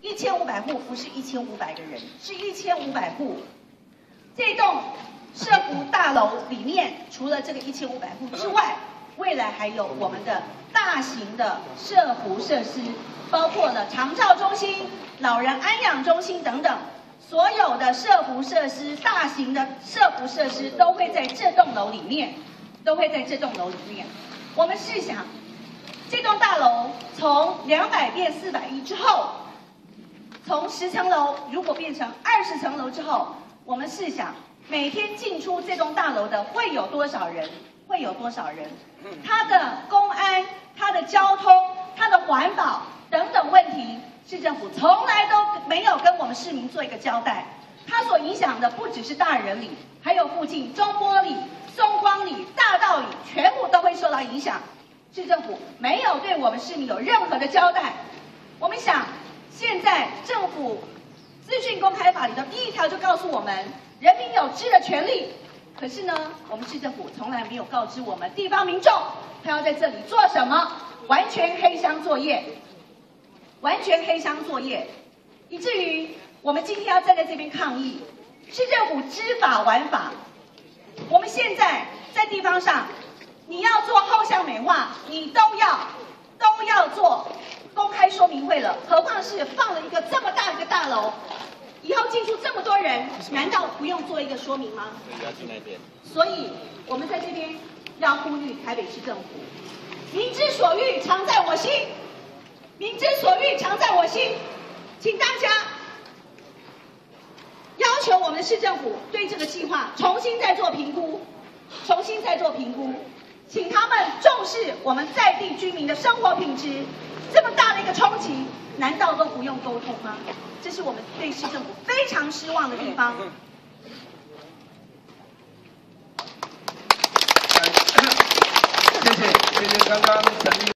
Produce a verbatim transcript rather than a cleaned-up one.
一千五百户不是一千五百个人，是一千五百户。这栋社福大楼里面，除了这个一千五百户之外，未来还有我们的大型的社福设施，包括了长照中心、老人安养中心等等。 所有的社福设施、大型的社福设施都会在这栋楼里面，都会在这栋楼里面。我们试想，这栋大楼从两百变四百一之后，从十层楼如果变成二十层楼之后，我们试想，每天进出这栋大楼的会有多少人？会有多少人？它的公安、它的交通、它的环保等等问题。 市政府从来都没有跟我们市民做一个交代，它所影响的不只是大人里，还有附近中波里、松光里、大道里，全部都会受到影响。市政府没有对我们市民有任何的交代。我们想，现在政府资讯公开法里的第一条就告诉我们，人民有知的权利。可是呢，我们市政府从来没有告知我们地方民众，他要在这里做什么，完全黑箱作业。 完全黑箱作业，以至于我们今天要站在这边抗议，市政府知法玩法。我们现在在地方上，你要做后巷美化，你都要都要做公开说明会了，何况是放了一个这么大一个大楼，以后进出这么多人，难道不用做一个说明吗？所以，我们在这边要呼吁台北市政府，民之所欲，常在我心。 民之所欲，常在我心，请大家要求我们的市政府对这个计划重新再做评估，重新再做评估，请他们重视我们在地居民的生活品质。这么大的一个冲击，难道都不用沟通吗？这是我们对市政府非常失望的地方。 谢谢，谢谢刚刚陈立。